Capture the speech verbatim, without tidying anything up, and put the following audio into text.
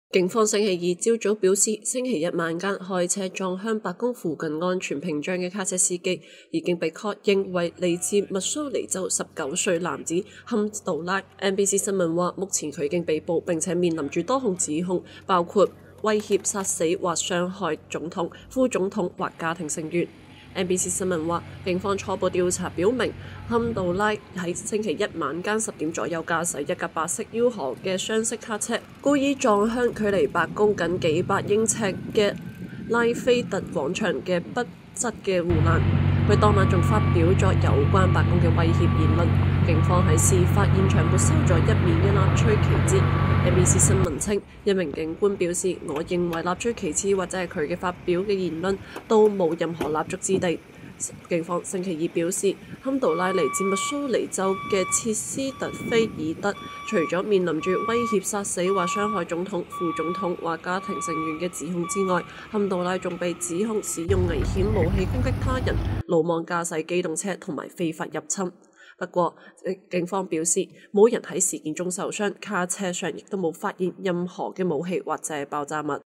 警方星期二朝早表示，星期一晚間開車撞向白宮附近安全屏障嘅卡車司機已經被確認為嚟自密蘇里州十九歲男子坎杜拉。N B C 新聞話，目前佢已經被捕並且面臨住多項指控，包括威脅殺死或傷害總統、副總統或家庭成員。N B C 新聞話，警方初步調查表明，坎杜拉喺星期一晚間十點左右駕駛一架白色 U 航嘅雙色卡車，故意撞向距離白宮僅幾百英尺嘅拉菲特廣場嘅筆質嘅護欄。佢當晚仲發表咗有關白宮嘅威脅言論。警方喺事發現場沒收咗一面嘅納粹旗幟。N B C 新聞稱，一名警官表示：我認為納粹旗幟或者係佢嘅發表嘅言論都冇任何立足之地。警方星期二表示，坎杜拉嚟自密蘇里州嘅切斯特菲爾德，除咗面臨住威脅殺死或傷害總統、副總統或家庭成員嘅指控之外，坎杜拉仲被指控使用危險武器攻擊他人、魯莽駕駛機動車同埋非法入侵。不過，警方表示冇人喺事件中受傷，卡車上亦都冇發現任何嘅武器或者爆炸物。